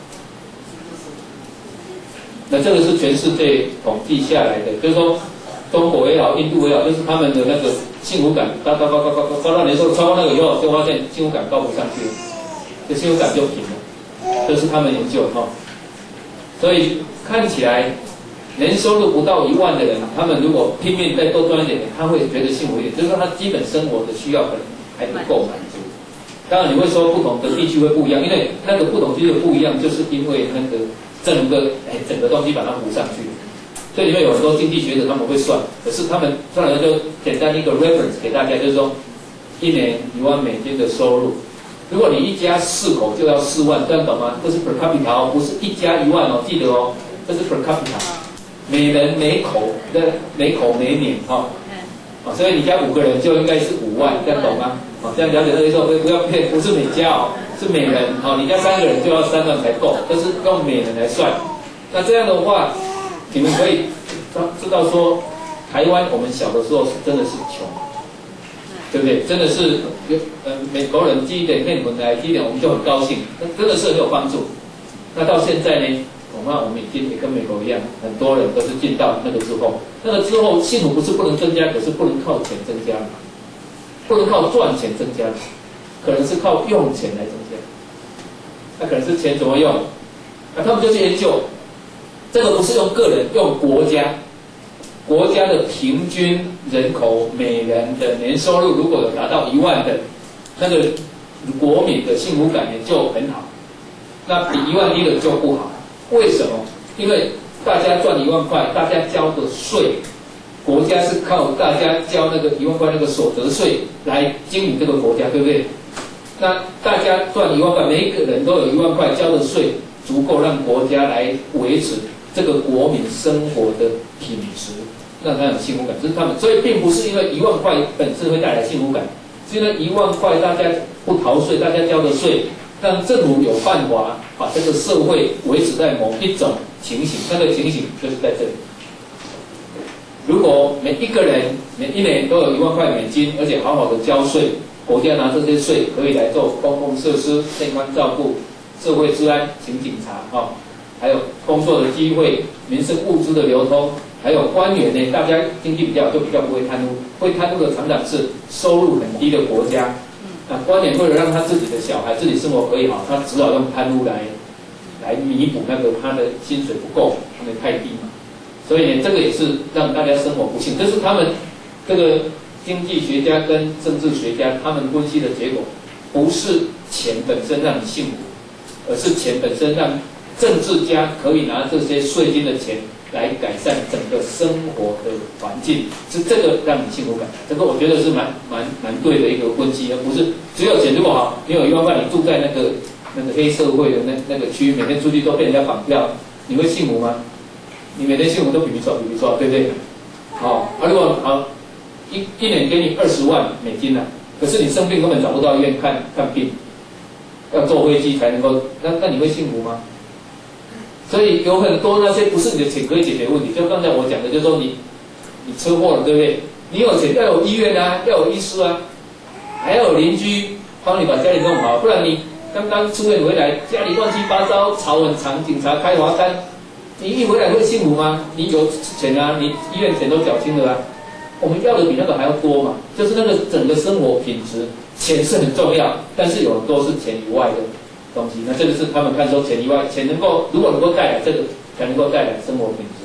A: 那这个是全世界统计下来的，就是说中国也好，印度也好，就是他们的那个幸福感高到年收入超过那个以后，就发现幸福感高不上去了，这幸福感就平了。这是他们研究哈。所以看起来年收入不到1万的人，他们如果拼命再多赚一点，他会觉得幸福一点，就是说他基本生活的需要可能还不够满足。当然你会说不同的地区会不一样，因为那个不同地区的不一样，就是因为那个整个东西把它补上去。这里面有很多经济学者他们会算，可是他们算了就简单一个 reference 给大家，就是说1年1万美金的收入，如果你一家4口就要4万，这样懂吗？这是 per capita 哦，不是一家1万哦，记得哦，这是 per capita， 每人每口每年哈。所以你家5个人就应该是5万，这样懂吗？这样了解这个意思，不要骗，不是每家哦，是每人。你家3个人就要3万才够，这是用每人来算。那这样的话，你们可以知道说，台湾我们小的时候是真的是穷，对不对？真的是美国人寄一点面粉来，寄一点我们就很高兴，那真的是很有帮助。那到现在呢？我们已经也跟美国一样，很多人都是进到那个之后，幸福不是不能增加，可是不能靠钱增加，不能靠赚钱增加，可能是靠用钱来增加。那可能是钱怎么用？他们就去研究，这个不是用个人，用国家的平均人口每人的年收入如果有达到1万的，那个国民的幸福感也就很好，那比1万低的就不好。为什么？因为大家赚1万块，大家交的税，国家是靠大家交那个1万块那个所得税来经营这个国家，对不对？那大家赚1万块，每一个人都有1万块交的税，足够让国家来维持这个国民生活的品质，让他有幸福感。这是他们，所以并不是因为1万块本身会带来幸福感，是因为1万块大家不逃税，大家交的税。让政府有办法把这个社会维持在某一种情形，那个情形就是在这里。如果每一个人每一年都有1万块美金，而且好好的交税，国家拿这些税可以来做公共设施、健康照顾、社会治安，请警察还有工作的机会、民生物资的流通，还有官员呢，大家经济比较好，就比较不会贪污。会贪污的常常是收入很低的国家。那官员为了让他自己的小孩自己生活可以好，他只好用贪污来弥补那个他的薪水不够，因为太低嘛。所以呢，这个也是让大家生活不幸。这是他们这个经济学家跟政治学家他们分析的结果，不是钱本身让你幸福，而是钱本身让政治家可以拿这些税金的钱来改善整个生活的环境，是这个让你幸福感。这个我觉得是蛮对的一个分析，而不是只有钱如果好，你有1万块，你住在那个黑社会的那个区，每天出去都被人家绑票，你会幸福吗？你每天幸福都比比错，对不对？如果好一年给你20万美金啊，可是你生病根本找不到医院看病，要坐飞机才能够，那你会幸福吗？所以有很多那些不是你的钱可以解决的问题，就刚才我讲的，就是说你车祸了，对不对？你有钱要有医院啊，要有医师啊，还要有邻居帮你把家里弄好，不然你刚刚出院回来，家里乱七八糟，吵很长，警察开罚单，你一回来会幸福吗？你有钱啊，你医院钱都缴清了啊。我们要的比那个还要多嘛，就是那个整个生活品质，钱是很重要，但是有很多是钱以外的东西。那这个是他们看说钱以外，钱如果能够带来这个，才能够带来生活品质。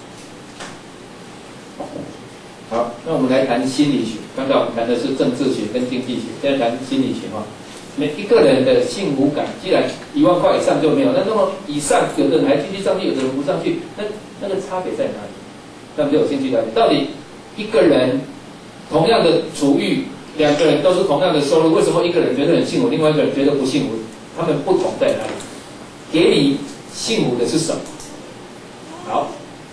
A: 好，那我们来谈心理学。刚才我们谈的是政治学跟经济学，现在谈心理学每一个人的幸福感，既然1万块以上就没有，那么以上，有的人还继续上去，有的人不上去，那个差别在哪里？那我们就有兴趣了解，到底一个人同样的处遇两个人都是同样的收入，为什么一个人觉得很幸福，另外一个人觉得不幸福？他们不同在哪里？给你幸福的是什么？好，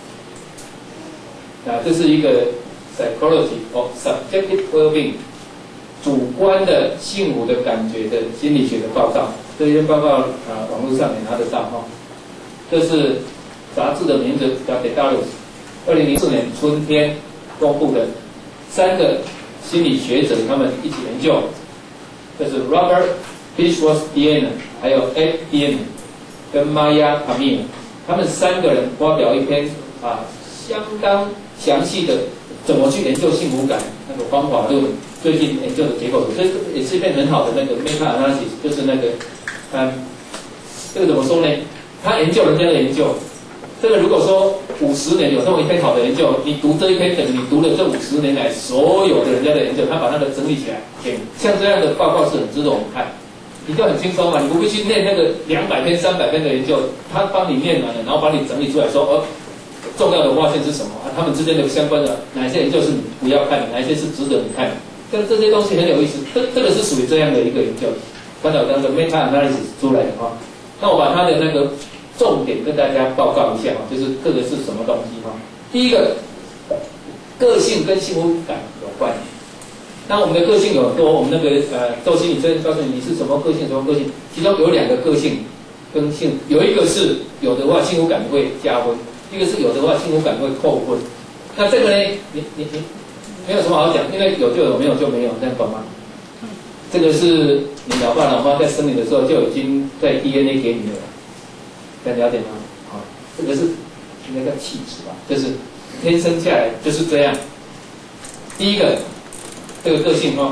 A: 这是一个 psychology of subjective well-being 主观的幸福的感觉的心理学的报告。这些报告网络上也拿得到哈。这是杂志的名字叫 Dedalus，2004年春天公布的3个心理学者他们一起研究，这是 Robert Bishworth-Diener， 还有 Ed Diener 跟 Maya Amir， 他们3个人发表一篇相当详细的怎么去研究幸福感那个方法论，最近研究的结果，这也是一篇很好的那个 meta analysis， 就是那个这个怎么说呢？他研究人家的研究。这个如果说50年有这么一篇好的研究，你读这一篇等于你读了这50年来所有的人家的研究，他把那个整理起来，像这样的报告是很值得我们看，你就很轻松嘛，你不必去念那个200篇、300篇的研究，他帮你念完了，然后帮你整理出来说重要的发现是什么他们之间的相关的哪些研究是你不要看的，哪一些是值得你看的，这些东西很有意思，这个是属于这样的一个研究，看到那个 meta analysis 出来的那我把它的那个重点跟大家报告一下就是各个是什么东西第一个，个性跟幸福感有关。那我们的个性有很多，我们那个做心理测验告诉你是什么个性，什么个性，其中有2个个性跟有一个是有的话幸福感会加分，一个是有的话幸福感会扣分。那这个呢，你没有什么好讲，因为有就有，没有就没有，这样懂吗？这个是你老爸老妈在生你的时候就已经在 DNA 给你了。大家了解吗？这个是应该叫气质吧，就是天生下来就是这样。第一个，这个个性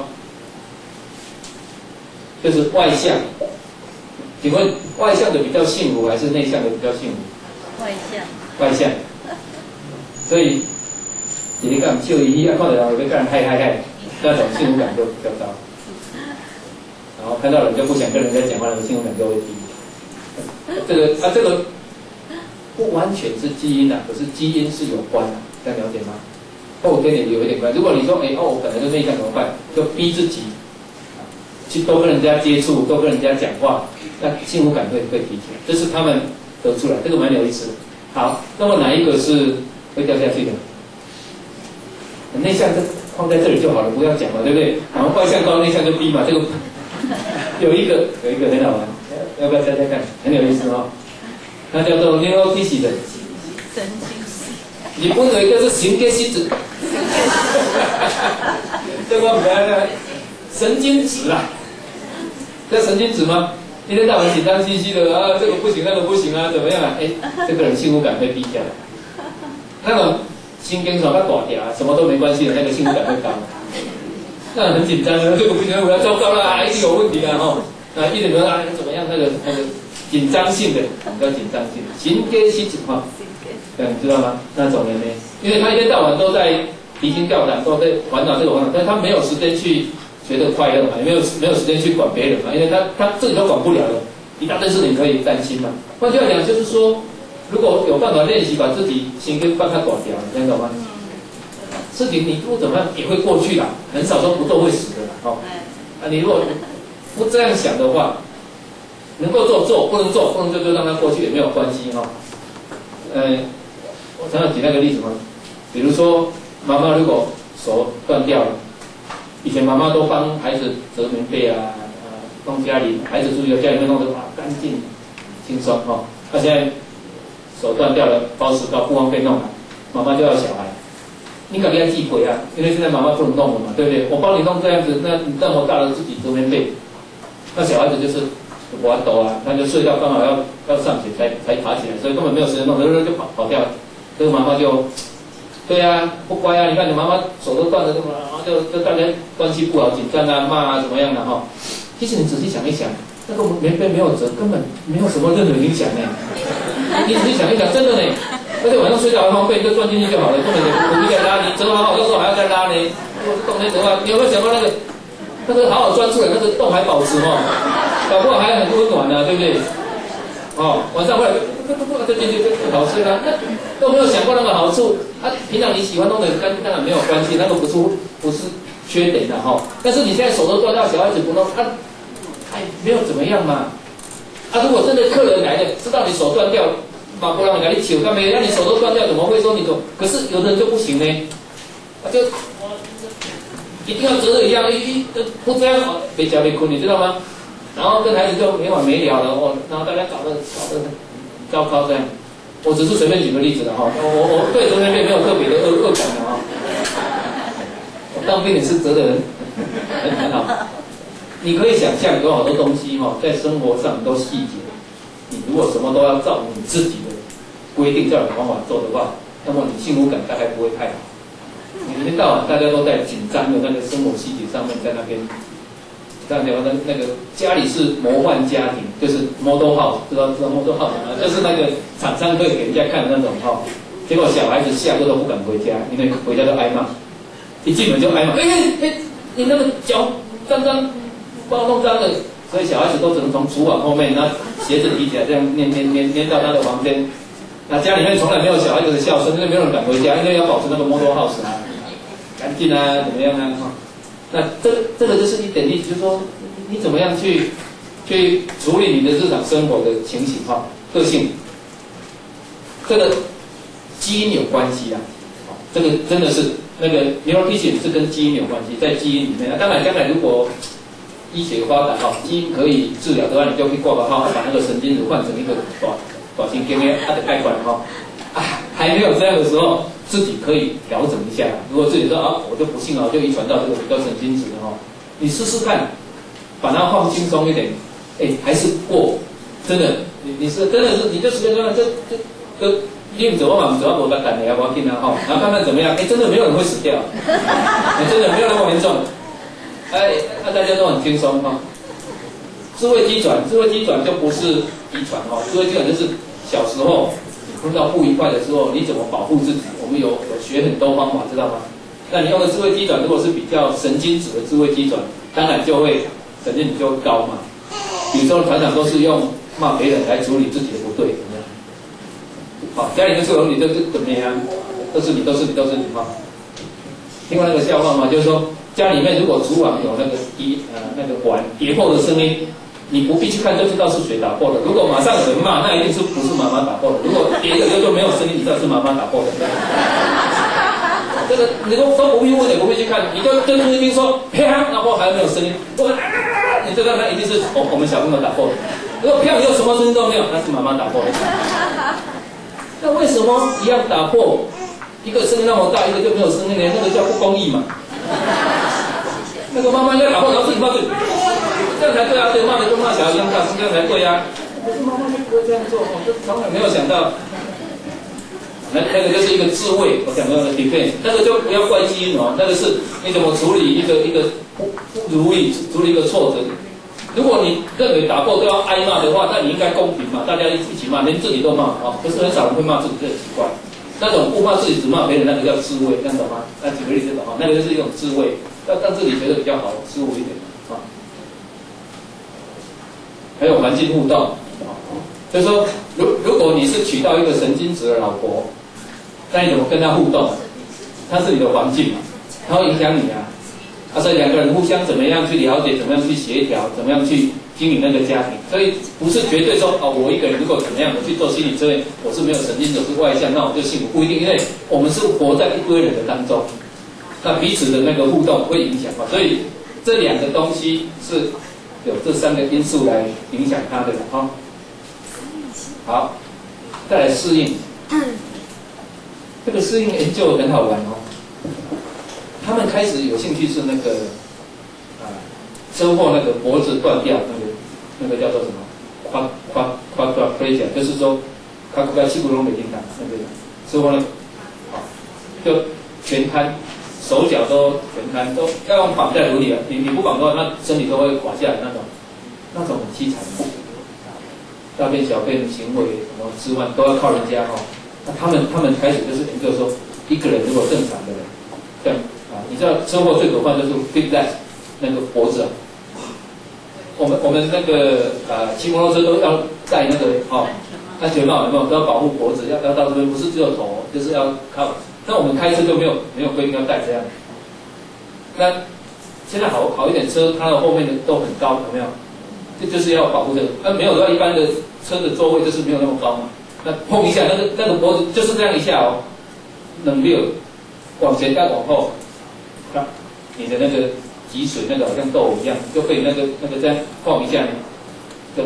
A: 就是外向。请问外向的比较幸福，还是内向的比较幸福？
B: 外向。
A: 外向。所以你看秀姨看到人被干嗨，那种幸福感就比较高。然后看到人就不想跟人家讲话，那个幸福感就会低。这个不完全是基因可是基因是有关的，大家了解吗？后天也有一点关。如果你说我本来就内向怎么办？就逼自己去多跟人家接触，多跟人家讲话，那幸福感会提起来。这是他们得出来，这个蛮有意思的。好，那么哪一个是会掉下去的？内向就放在这里就好了，不要讲了，对不对？然后外向高，内向就低嘛。这个有一个很好玩。要不要猜猜看？很有意思那叫做 neuroticism
B: 神经质。
A: 日本有一个是神经质，这个我们神经质叫神经质吗？一天到晚紧张兮兮的这个不行那个不行怎么样这个人幸福感会低下来。那种心经什么大条什么都没关系的那个幸福感会高。那很紧张这个不行，我要糟糕了一定有问题一点没有怎么样？那个紧张性的叫紧张性，神经质你知道吗？那种人呢，因为他一天到晚都在提心吊胆，都在烦恼这个烦恼，但他没有时间去觉得快乐嘛，也没有时间去管别人嘛，因为他自己都管不了了，一大堆事情可以担心嘛。换句话讲，就是说，如果有办法练习把自己心给帮他管掉，你听懂吗？事情你不怎么样也会过去啦，很少说不做会死的你如果不这样想的话，能够做，不能做就让它过去也没有关系我常常举那个例子比如说妈妈如果手断掉了，以前妈妈都帮孩子折棉被弄家里，孩子出去家里面弄得干净轻松那现在手断掉了，包石膏不方便弄了，妈妈就要小孩，你赶紧要忌讳因为现在妈妈不能弄了嘛，对不对？我帮你弄这样子，那你那么大了自己折棉被。那小孩子就是玩抖他就睡到刚好要上学才爬起来，所以根本没有时间弄，就跑掉了。这个妈妈就，对不乖你看你妈妈手都断了，就大家关系不好，紧张骂怎么样其实你仔细想一想，那个棉被没有折，根本没有什么任何影响你仔细想一想，真的而且晚上睡觉还方便，就钻进去就好了，根本就不必再拉，你折好到时候还要再拉如果是冬天折你有没有想过那个好好钻出来，那个洞还保持搞不好还很温暖对不对？晚上回来就进去就好睡了，那都没有想过那个好处平常你喜欢弄得很干净，当然没有关系，那个不是缺点的哈。但是你现在手都断掉，小孩子不弄，哎，没有怎么样嘛。如果真的客人来了，知道你手断掉，马不让你你求干没？那你手都断掉，怎么会说你走？可是有的人就不行呢，就一定要折得一样，不这样被夹被困，你知道吗？然后跟孩子就没完没了了哦，然后大家搞得糟糕这样。我只是随便举个例子的哈，我对折那边没有特别的恶感的哈。我当兵也是折得很好。你可以想象有好多东西哈，在生活上很多细节，你如果什么都要照你自己的规定、照你的方法做的话，那么你幸福感大概不会太好。你一天到晚大家都在紧张的那个生活细节上面，在那边，这样讲那个家里是模范家庭，就是 model house， 知道 model house 吗？就是那个厂商可以给人家看的那种哈。结果小孩子下课都不敢回家，因为回家都挨骂，一进门就挨骂，你那个脚脏脏。把我弄脏了，所以小孩子都只能从厨房后面，拿鞋子提起来，这样粘到他的房间。那家里面从来没有小孩子的笑声，因为没有人敢回家，因为要保持那个 model house 啊，干净啊，怎么样啊？那这个就是一点例子，就是说你怎么样去处理你的日常生活的情形哈，个性，这个基因有关系啊，这个真的是那个 neuroticism 是跟基因有关系，在基因里面。当然将来如果医学发达哈，基因可以治疗的话，你就可以挂个号，把那个神经质换成一个短型 DNA， 它的概管哈。还没有这样的时候，自己可以调整一下。如果自己说我就不信了，就遗传到这个比较神经质的哈，你试试看，把它放轻松一点，还是过。真的，你是真的是，你就随便说，这你走嘛，走我把胆的要不要听啊哈，然后看看怎么样，真的没有人会死掉，真的没有那么严重。大家都很轻松哈。智慧机转就不是遗传哈，智慧机转就是小时候你碰到不愉快的时候，你怎么保护自己？我们有学很多方法，知道吗？那你用的智慧机转，如果是比较神经质的智慧机转，当然就会神经质就会高嘛。比如说常常都是用骂别人来处理自己的不对，怎么样？好，家里面所有你都是怎么样？都是你哈。听过那个笑话吗？就是说。家里面如果厨房有那个碗跌破的声音，你不必去看就知道是谁打破的。如果马上有人骂，那一定是不是妈妈打破的。如果跌了就没有声音，你知道是妈妈打破的。这个你都不必问，也不必去看，你就注意听说啪，然后还没有声音，你知道那一定是我们小朋友打破的。如果啪又什么声音都没有，那是妈妈打破的。那为什么一样打破，一个声音那么大，一个就没有声音呢？那个叫不公义嘛。那个妈妈应该打破，然后自己骂自己，这样才对啊！对，骂的跟骂小孩一样大声，这样才对啊！可是妈妈就不会这样做，这从来没有想到。那个就是一个智慧，我讲到的 defense， 那个就不要怪基因哦，那个是你怎么处理一个不如意，处理一个挫折。如果你认为打破都要挨骂的话，那你应该公平嘛，大家一起骂，连自己都骂啊！可是很少人会骂自己，这很奇怪。那种不骂自己只骂别人，那个叫智慧，这样懂吗？那举个例子懂吗？那个就是一种智慧，要让自己觉得比较好，舒服一点啊。还有环境互动，就是说，如果你是娶到一个神经质的老婆，那你怎么跟她互动？她是你的环境嘛，她会影响你啊。所以两个人互相怎么样去了解，怎么样去协调，怎么样去经营那个家庭，所以不是绝对说我一个人如果怎么样的去做心理测验，我是没有神经质，是外向，那我就幸福，不一定，因为我们是活在一堆人的当中，那彼此的那个互动会影响嘛，所以这两个东西是有这三个因素来影响它的哈。好，再来适应，这个适应研究很好玩哦。他们开始有兴趣是那个车祸那个脖子断掉那个叫做什么quadriplegia，就是说他不该气不拢没听到那个车祸就全瘫，手脚都全瘫，都要用绑在轮椅了。你不绑的话，那身体都会垮下来那种很凄惨的，大便小便行为什么吃饭都要靠人家哈。那他们开始就是研究说，一个人如果正常的人，这样你知道车祸最可怕就是 big leg 那个脖子啊。我们那个骑摩托车都要戴那个安全帽，有没有？都要保护脖子，要到这边，不是只有头，就是要靠。那我们开车就没有规定要戴这样。那现在好一点车，它的后面的都很高，有没有？这就是要保护这个。那没有的话，一般的车的座位就是没有那么高嘛。那碰一下，那个脖子就是这样一下哦，冷溜，往前再往后，看你的那个脊髓那个好像豆一样，就被那个这样碰一下呢，就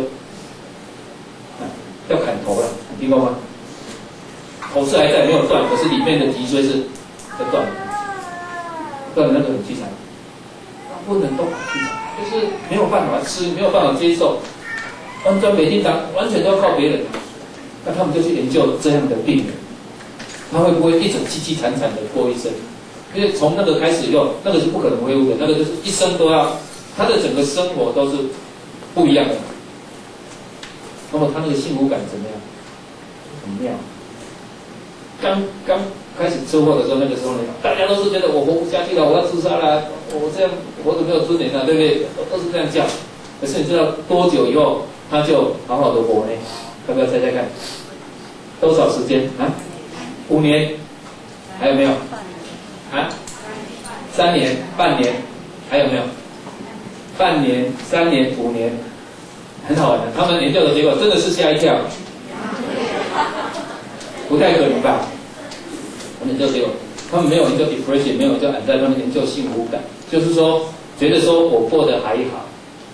A: 要砍头了，你听过吗？头是还在没有断，可是里面的脊椎是在断的，断的那个很凄惨，不能动，就是没有办法吃，没有办法接受，完全每天完全都要靠别人。那他们就去研究这样的病人，他会不会一直凄凄惨惨的过一生？因为从那个开始以后，那个是不可能恢复的，那个就是一生都要，他的整个生活都是不一样的。那么他那个幸福感怎么样？很妙。刚开始车祸的时候，那个时候呢，大家都是觉得我活不下去了，我要自杀了，我这样活着没有尊严了，对不对？都是这样叫。可是你知道多久以后，他就好好的活呢？要不要猜猜看？多少时间啊？5年？还有没有？啊？3年、半年？还有没有？半年、3年、5年？很好玩的，他们研究的结果真的是吓一跳，不太可能吧？研究结果，他们没有研究 depression， 没有研究anxiety，他们研究幸福感，就是说觉得说我过得还好，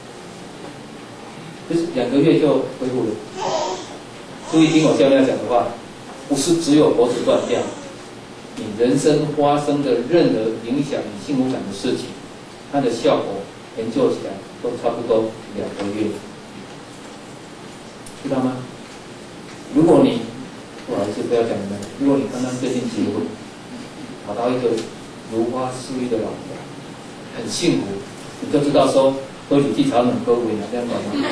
A: 就是2个月就恢复了。注意听我下面要讲的话，不是只有脖子断掉，你人生发生的任何影响你幸福感的事情，它的效果研究起来都差不多2个月，知道吗？如果你不好意思不要讲你们，如果你刚刚最近结婚，找到一个如花似玉的老婆，很幸福，你就知道说喝几剂茶冷喝微了，这样懂吗？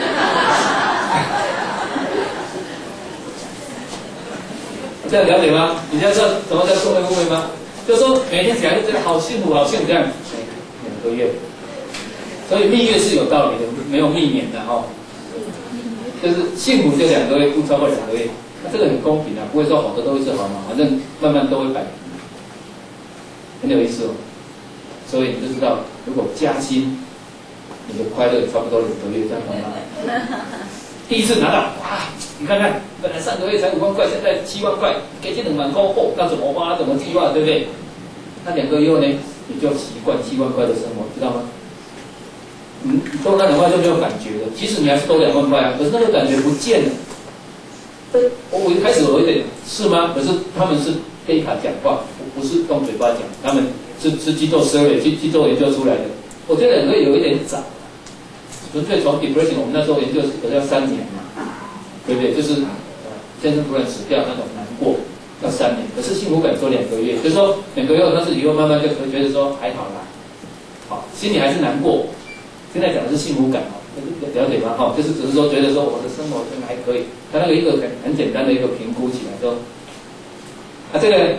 A: 这样了解吗？你知道什么叫社会氛围吗？就是说每天起来就觉得好幸福，好幸福这样，2个月。所以蜜月是有道理的，没有避免的哦。就是幸福就2个月，不超过2个月。那这个很公平啊，不会说好的都会是好嘛，反正慢慢都会摆平，很有意思哦。所以你就知道，如果加薪，你的快乐差不多2个月，这样懂吗？第一次拿到，哇！你看看，本来3个月才5万块，现在7万块，给这2万块后，那怎么花？怎么计划？对不对？那2个月后呢，你就习惯7万块的生活，知道吗？多那2万就没有感觉了，即使你还是多2万块啊，可是那个感觉不见了。我一开始有一点是吗？可是他们是背卡讲话，不是用嘴巴讲，他们是去做 survey， 去做研究出来的。我觉得会有一点早，纯粹从 depression， 我们那时候研究是要3年嘛，对不对？就是先生突然死掉那种难过要3年，可是幸福感说2个月，就是说2个月，但是以后慢慢就觉得说还好啦，好，心里还是难过。现在讲的是幸福感哦，了解吗？哈，就是只是说觉得说我的生活真的还可以，他那个一个很简单的一个评估起来说，这个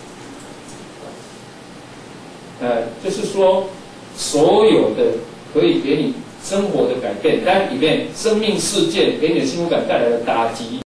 A: 就是说所有的可以给你生活的改变，但里面生命事件给你的幸福感带来的打击。